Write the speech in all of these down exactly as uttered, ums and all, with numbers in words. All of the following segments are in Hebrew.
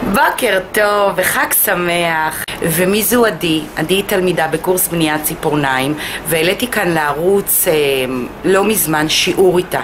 בוקר טוב וחג שמח. ומי זו עדי? עדי היא תלמידה בקורס בניית ציפורניים, והעליתי כאן לערוץ אה, לא מזמן שיעור איתה,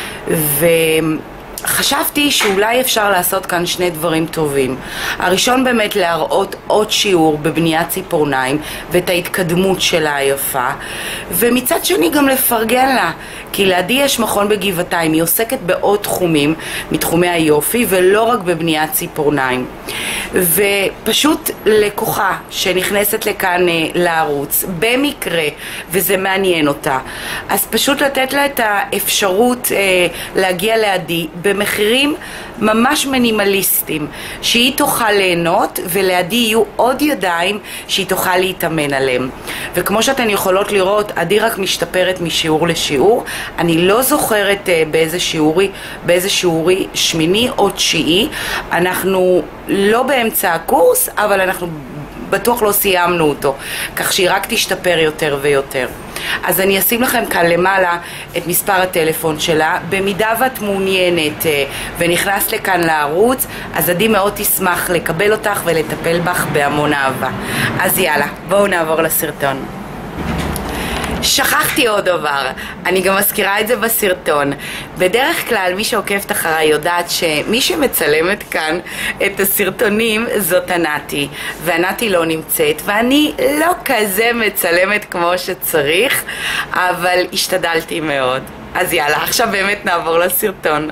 וחשבתי שאולי אפשר לעשות כאן שני דברים טובים. הראשון באמת להראות עוד שיעור בבניית ציפורניים ואת ההתקדמות שלה היפה, ומצד שני גם לפרגן לה, כי לעדי יש מכון בגבעתיים, היא עוסקת בעוד תחומים מתחומי היופי ולא רק בבניית ציפורניים. ופשוט לקוחה שנכנסת לכאן לערוץ במקרה וזה מעניין אותה, אז פשוט לתת לה את האפשרות אה, להגיע לעדי במחירים ממש מינימליסטיים, שהיא תוכל ליהנות ולעדי יהיו עוד ידיים שהיא תוכל להתאמן עליהם. וכמו שאתן יכולות לראות, עדי רק משתפרת משיעור לשיעור. אני לא זוכרת אה, באיזה שיעורי, באיזה שיעורי שמיני או תשיעי. אנחנו לא באמצע הקורס, אבל אנחנו בטוח לא סיימנו אותו, כך שהיא רק תשתפר יותר ויותר. אז אני אשים לכם כאן למעלה את מספר הטלפון שלה. במידה ואת מעוניינת ונכנס לכאן לערוץ, אז עדי מאוד תשמח לקבל אותך ולטפל בך בהמון אהבה. אז יאללה, בואו נעבור לסרטון. שכחתי עוד דבר, אני גם מזכירה את זה בסרטון. בדרך כלל מי שעוקבת אחריי יודעת שמי שמצלמת כאן את הסרטונים זאת ענתי, וענתי לא נמצאת, ואני לא כזה מצלמת כמו שצריך, אבל השתדלתי מאוד. אז יאללה, עכשיו באמת נעבור לסרטון.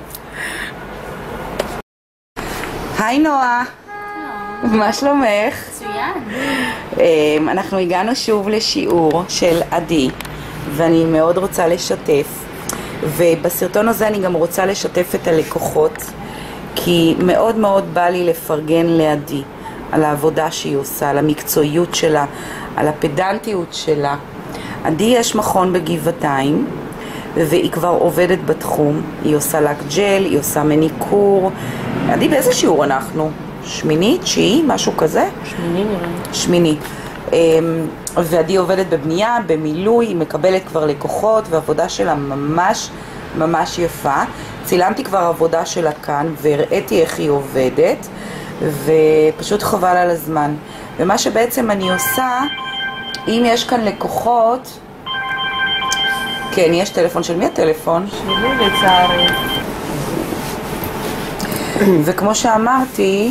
היי נועה. מה שלומך? מצוין. אנחנו הגענו שוב לשיעור של עדי, ואני מאוד רוצה לשתף, ובסרטון הזה אני גם רוצה לשתף את הלקוחות, כי מאוד מאוד בא לי לפרגן לעדי על העבודה שהיא עושה, על המקצועיות שלה, על הפדנטיות שלה. עדי יש מכון בגבעתיים, והיא כבר עובדת בתחום. היא עושה לק ג'ל, היא עושה מניקור. עדי, באיזה שיעור אנחנו? שמיני, תשיעי, משהו כזה? שמיני נראה. שמיני. ועדי עובדת בבנייה, במילוי, היא מקבלת כבר לקוחות, ועבודה שלה ממש ממש יפה. צילמתי כבר עבודה שלה כאן, והראיתי איך היא עובדת, ופשוט חבל על הזמן. ומה שבעצם אני עושה, אם יש כאן לקוחות, כן, יש טלפון. של מי הטלפון? שלי לצערי. וכמו שאמרתי,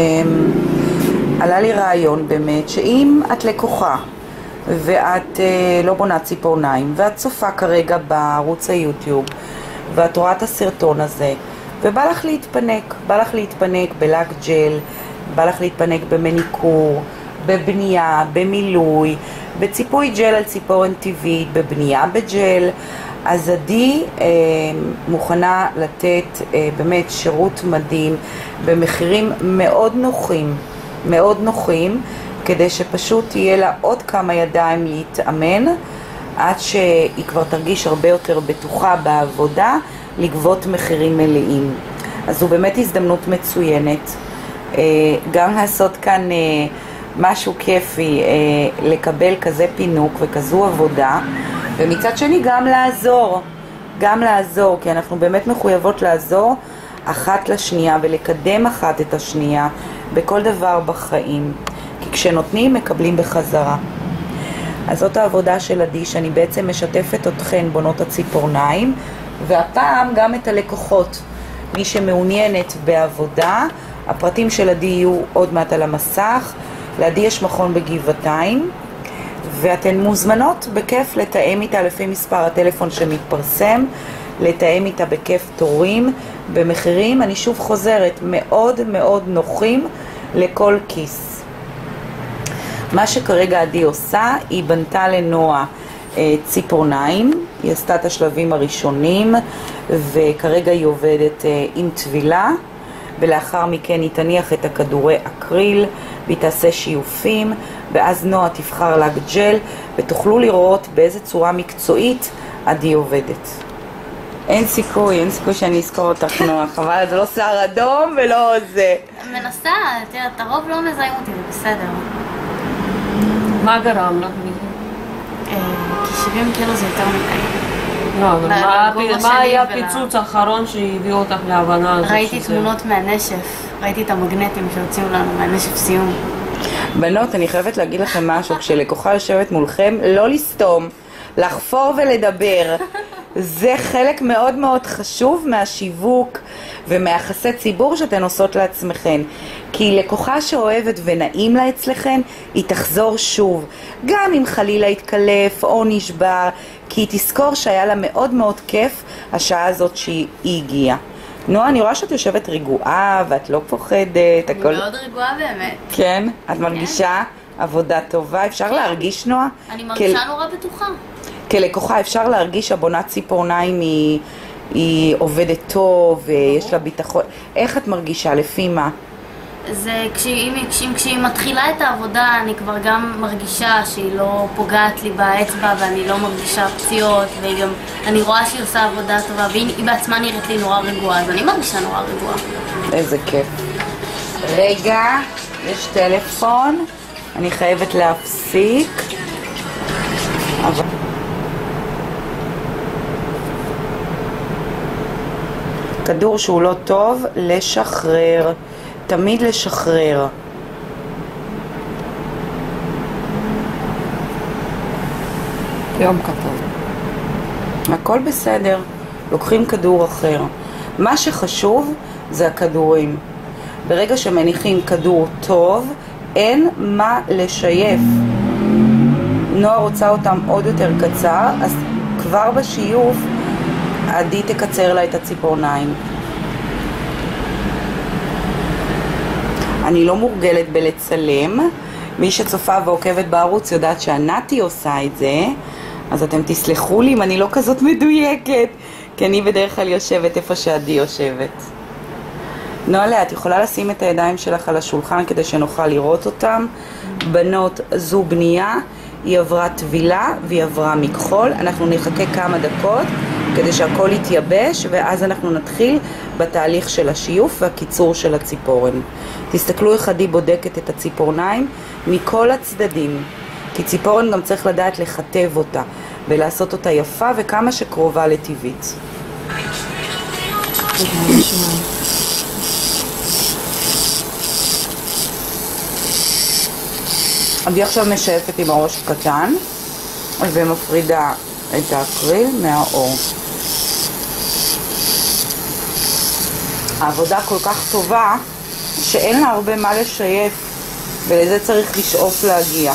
עלה לי רעיון באמת, שאם את לקוחה ואת לא בונה ציפורניים ואת צופה כרגע בערוץ היוטיוב ואת רואה את הסרטון הזה ובא לך להתפנק, בא לך להתפנק בלק ג'ל, בא לך להתפנק במניקור, בבנייה, במילוי, בציפוי ג'ל על ציפורן טבעית, בבנייה בג'ל, אז עדי אה, מוכנה לתת אה, באמת שירות מדהים במחירים מאוד נוחים, מאוד נוחים, כדי שפשוט תהיה לה עוד כמה ידיים להתאמן, עד שהיא כבר תרגיש הרבה יותר בטוחה בעבודה, לגבות מחירים מלאים. אז זו באמת הזדמנות מצוינת, אה, גם לעשות כאן אה, משהו כיפי, אה, לקבל כזה פינוק וכזו עבודה, ומצד שני גם לעזור, גם לעזור, כי אנחנו באמת מחויבות לעזור אחת לשנייה ולקדם אחת את השנייה בכל דבר בחיים, כי כשנותנים מקבלים בחזרה. אז זאת העבודה של עדי, שאני בעצם משתפת אתכן בונות הציפורניים, והפעם גם את הלקוחות. מי שמעוניינת בעבודה, הפרטים של עדי יהיו עוד מעט על המסך. לעדי יש מכון בגבעתיים, ואתן מוזמנות בכיף לתאם איתה לפי מספר הטלפון שמתפרסם, לתאם איתה בכיף תורים, במחירים, אני שוב חוזרת, מאוד מאוד נוחים לכל כיס. מה שכרגע עדי עושה, היא בנתה לנועה אה, ציפורניים, היא עשתה את השלבים הראשונים, וכרגע היא עובדת אה, עם טבילה, ולאחר מכן היא תניח את הכדורי אקריל, והיא תעשה שיופים, ואז נועה תבחר לק ג'ל, ותוכלו לראות באיזה צורה מקצועית עדי עובדת. אין סיכוי, אין סיכוי שאני אזכור אותך נועה, חבל, זה לא שיער אדום ולא זה. מנסה, תראה, את הרוב לא מזהים אותי, זה בסדר. מה גרם לך? כי שבעים קילו זה יותר מדי. לא, אבל מה היה הפיצוץ האחרון שהביא אותך להבנה הזאת? ראיתי תמונות מהנשף. ראיתי את המגנטים שהוציאו לנו מהנשף סיום. בנות, אני חייבת להגיד לכם משהו, כשלקוחה יושבת מולכם, לא לסתום, לחפור ולדבר. זה חלק מאוד מאוד חשוב מהשיווק ומהיחסי ציבור שאתן עושות לעצמכן. כי לקוחה שאוהבת ונעים לה אצלכן, היא תחזור שוב. גם אם חלילה יתקלף או נשבר, כי היא תזכור שהיה לה מאוד מאוד כיף השעה הזאת שהיא הגיעה. נועה, אני רואה שאת יושבת רגועה ואת לא פוחדת. אני הכל... מאוד רגועה באמת. כן? את מרגישה עבודה טובה? אפשר כן. להרגיש, נועה? אני מרגישה כל... נורא בטוחה. כלקוחה אפשר להרגיש שהבונת ציפורניים היא, היא עובדת טוב ויש לה ביטחון. איך את מרגישה? לפי מה? זה כשהיא, כשהיא, כשהיא מתחילה את העבודה אני כבר גם מרגישה שהיא לא פוגעת לי באצבע ואני לא מרגישה פציעות וגם אני רואה שהיא עושה עבודה טובה והיא בעצמה נראית לי נורא רגועה, אז אני מרגישה נורא רגועה. איזה כיף. רגע, יש טלפון, אני חייבת להפסיק. אבל... כדור שהוא לא טוב, לשחרר. תמיד לשחרר. יום כתוב. הכל בסדר. לוקחים כדור אחר. מה שחשוב זה הכדורים. ברגע שמניחים כדור טוב, אין מה לשייף. נועה רוצה אותם עוד יותר קצר, אז כבר בשיוף עדי תקצר לה את הציפורניים. אני לא מורגלת בלצלם. מי שצופה ועוקבת בערוץ יודעת שענתי עושה את זה, אז אתם תסלחו לי אם אני לא כזאת מדויקת, כי אני בדרך כלל יושבת איפה שעדי יושבת. נועלה, את יכולה לשים את הידיים שלך על השולחן כדי שנוכל לראות אותם. בנות, זו בנייה, היא עברה טבילה והיא עברה מכחול. אנחנו נחכה כמה דקות כדי שהכל יתייבש, ואז אנחנו נתחיל בתהליך של השיוף והקיצור של הציפורן. תסתכלו איך עדי בודקת את הציפורניים מכל הצדדים, כי ציפורן גם צריך לדעת לכתב אותה ולעשות אותה יפה וכמה שקרובה לטבעית. עדי עכשיו משאפת עם הראש קטן ומפרידה את האקריל מהאור. העבודה כל כך טובה שאין לה הרבה מה לשייף, ולזה צריך לשאוף להגיע.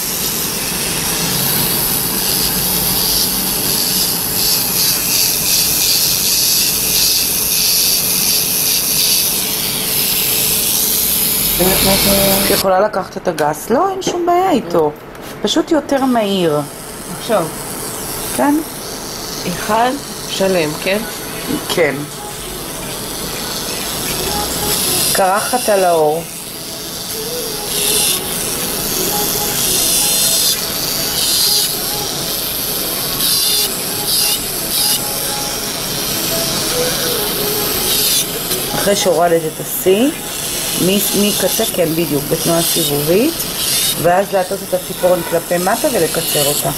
את יכולה לקחת את הגס? לא, אין שום בעיה איתו. פשוט יותר מהיר. עכשיו. כן? אחד שלם, כן? כן. קרחת על האור. אחרי שהורדת את ה-C, מקצה, כן בדיוק, בתנועה סיבובית, ואז להטות את הציפורן כלפי מטה ולקצר אותה.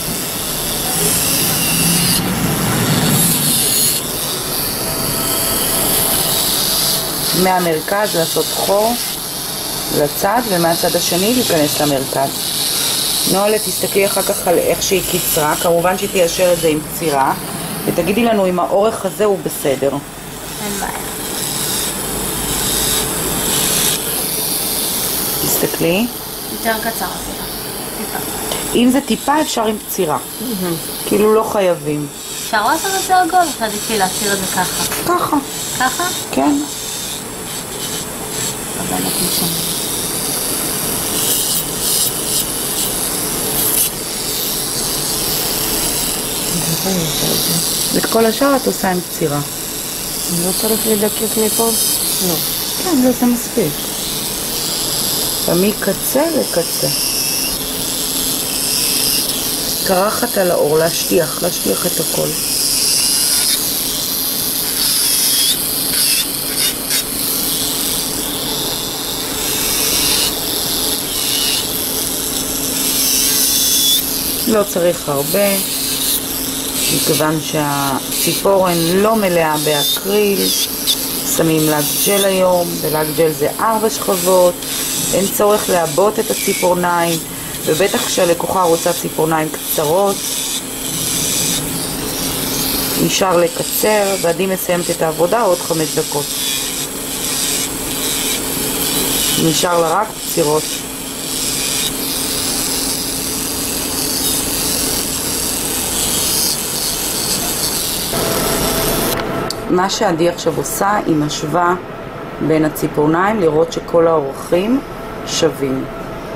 מהמרכז לעשות חור לצד, ומהצד השני להיכנס למרכז. נועלה, תסתכלי אחר כך על איך שהיא קיצרה, כמובן שהיא תיישר את זה עם קצירה, ותגידי לנו אם האורך הזה הוא בסדר. אין בעיה. תסתכלי. יותר קצר אפילו. טיפה. אם זה טיפה אפשר עם קצירה. כאילו לא חייבים. אפשר לעשות את זה עגול, אתה עדיפי להשאיר את זה ככה. ככה. ככה? כן. אבל לא משנה. ואת כל השאר את עושה עם קצירה. לא צריך לדקק מפה? לא. כן, לא, זה מספיק. ומקצה לקצה. קרחת על האור, להשטיח, להשטיח את הכל. לא צריך הרבה, מכיוון שהציפורן לא מלאה באקריל, שמים לק ג'ל היום, ולק ג'ל זה ארבע שכבות, אין צורך לעבות את הציפורניים, ובטח כשהלקוחה רוצה ציפורניים קצרות, נשאר לקצר, ועדי מסיימת את העבודה עוד חמש דקות. נשאר לה רק פצירות. מה שעדי עכשיו עושה, היא משווה בין הציפורניים, לראות שכל האורכים שווים.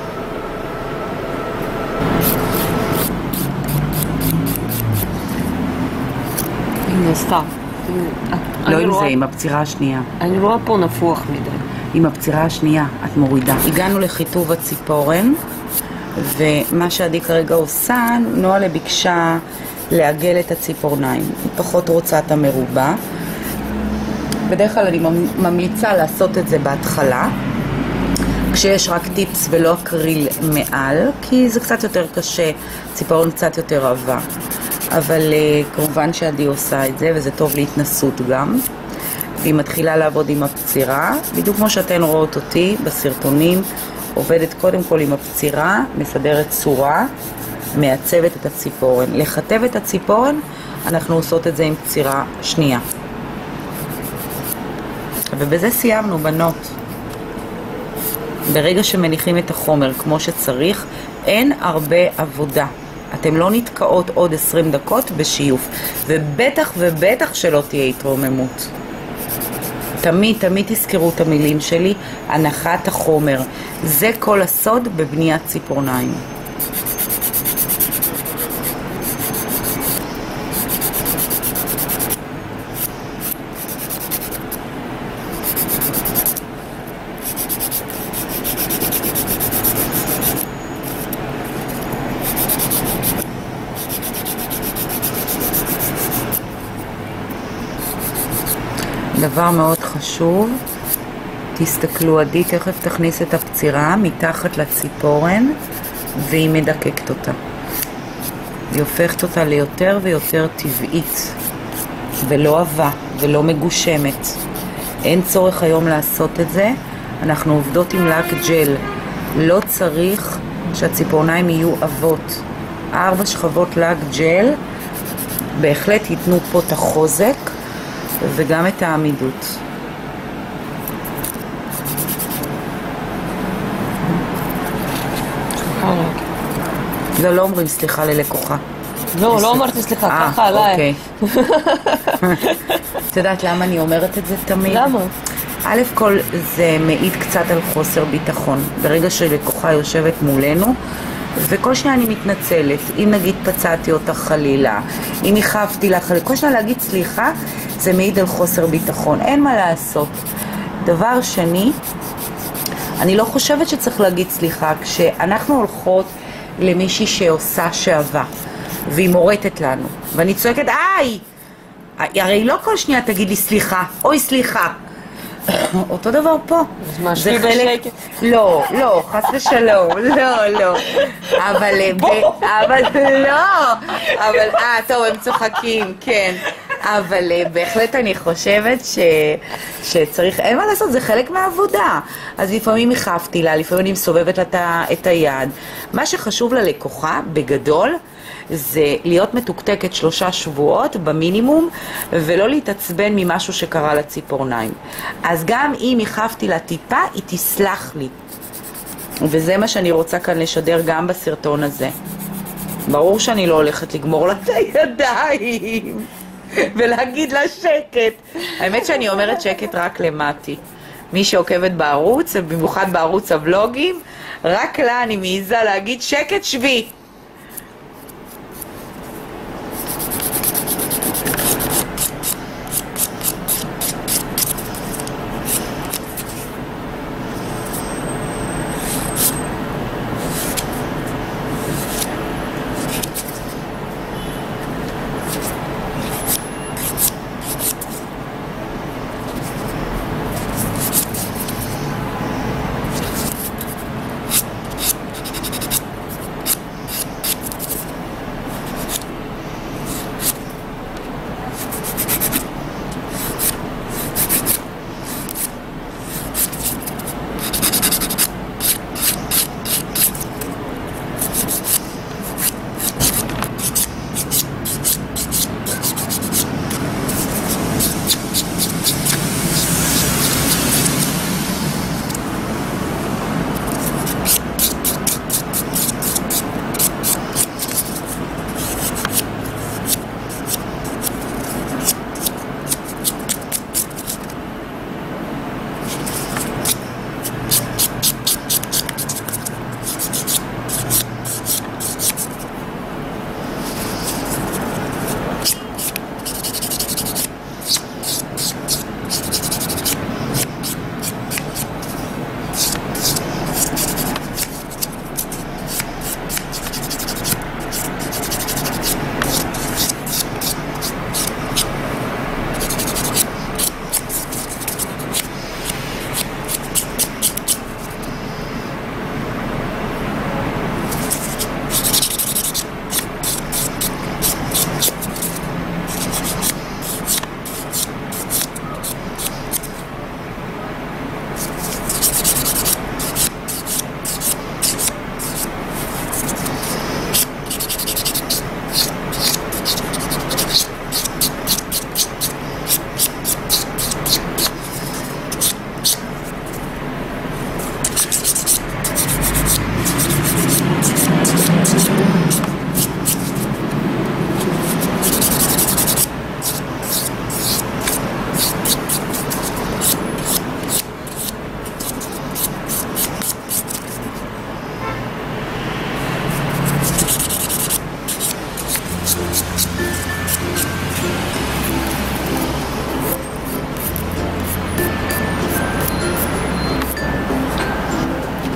הנה, סתם. לא עם זה, עם הפצירה השנייה. אני רואה פה נפוח מדי. עם הפצירה השנייה את מורידה. הגענו לחיטוב הציפורן, ומה שעדי כרגע עושה, נועה ביקשה לעגל את הציפורניים. היא פחות רוצה את המרובע. בדרך כלל אני ממליצה לעשות את זה בהתחלה, כשיש רק טיפס ולא אקריל מעל, כי זה קצת יותר קשה, ציפורן קצת יותר עבה. אבל uh, כמובן שעדי עושה את זה, וזה טוב להתנסות גם. והיא מתחילה לעבוד עם הפצירה, בדיוק כמו שאתן רואות אותי בסרטונים, עובדת קודם כל עם הפצירה, מסדרת צורה, מעצבת את הציפורן. לכתב את הציפורן, אנחנו עושות את זה עם פצירה שנייה. ובזה סיימנו, בנות. ברגע שמניחים את החומר כמו שצריך, אין הרבה עבודה. אתם לא נתקעות עוד עשרים דקות בשיוף, ובטח ובטח שלא תהיה התרוממות. תמיד, תמיד תזכרו את המילים שלי, הנחת החומר. זה כל הסוד בבניית ציפורניים. דבר מאוד חשוב, תסתכלו, עדי תכף תכניס את הפצירה מתחת לציפורן והיא מדקקת אותה. היא הופכת אותה ליותר ויותר טבעית ולא עבה ולא מגושמת. אין צורך היום לעשות את זה, אנחנו עובדות עם לק ג'ל. לא צריך שהציפורניים יהיו עבות. ארבע שכבות לק ג'ל בהחלט ייתנו פה את החוזק וגם את העמידות. לא, לא אומרים סליחה ללקוחה. לא, לא אמרתי סליחה, ככה עליי. אוקיי. את יודעת למה אני אומרת את זה תמיד? למה? א' כל זה מעיד קצת על חוסר ביטחון. ברגע שלקוחה יושבת מולנו, וכל שניה אני מתנצלת, אם נגיד פצעתי אותך חלילה, אם החפתי לך, כל שניה להגיד סליחה, זה מעיד על חוסר ביטחון, אין מה לעשות. דבר שני, אני לא חושבת שצריך להגיד סליחה, כשאנחנו הולכות למישהי שעושה שעבה, והיא מורטת לנו, ואני צועקת, איי! הרי לא כל שניה תגיד לי סליחה, אוי סליחה. אותו דבר פה. אז מה, שבי בשקט? לא, לא, חס ושלום, לא, לא. אבל, אבל לא, אבל, אה, טוב, הם צוחקים, כן. אבל בהחלט אני חושבת ש, שצריך, אין מה לעשות, זה חלק מהעבודה. אז לפעמים החפתי לה, לפעמים אני מסובבת לה את היד. מה שחשוב ללקוחה, בגדול, זה להיות מתוקתקת שלושה שבועות במינימום, ולא להתעצבן ממשהו שקרה לציפורניים. אז גם אם החפתי לה טיפה, היא תסלח לי. וזה מה שאני רוצה כאן לשדר גם בסרטון הזה. ברור שאני לא הולכת לגמור לה את הידיים ולהגיד לה שקט. האמת שאני אומרת שקט רק למתי. מי שעוקבת בערוץ, במיוחד בערוץ הוולוגים, רק לה אני מעיזה להגיד שקט שבי.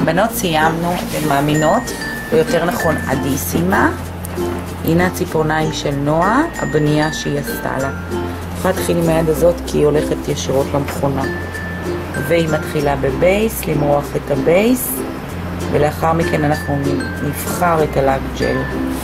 בנות, סיימנו, אתן מאמינות, או יותר נכון אדיסימה. הנה הציפורניים של נועה, הבנייה שהיא עשתה לה. יכולה להתחיל עם היד הזאת כי היא הולכת ישירות למכונה. והיא מתחילה בבייס, למרוח את הבייס, ולאחר מכן אנחנו נבחר את הלק ג'ל.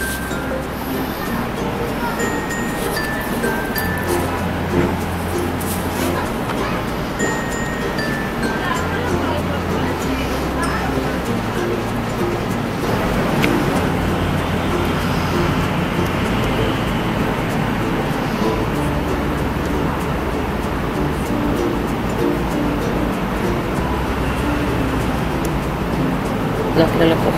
רק ללקוחות.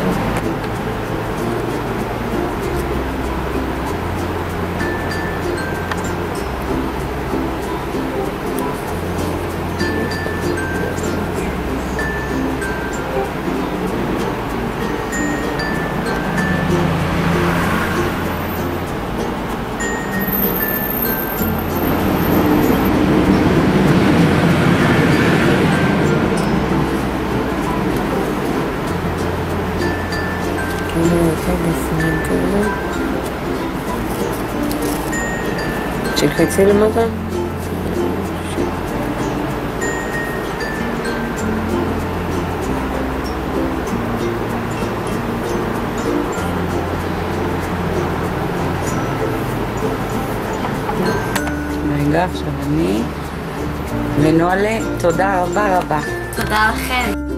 בפנים כזה תלחצי למטה רגע, עכשיו אני ונועלה, תודה רבה רבה. תודה לכם.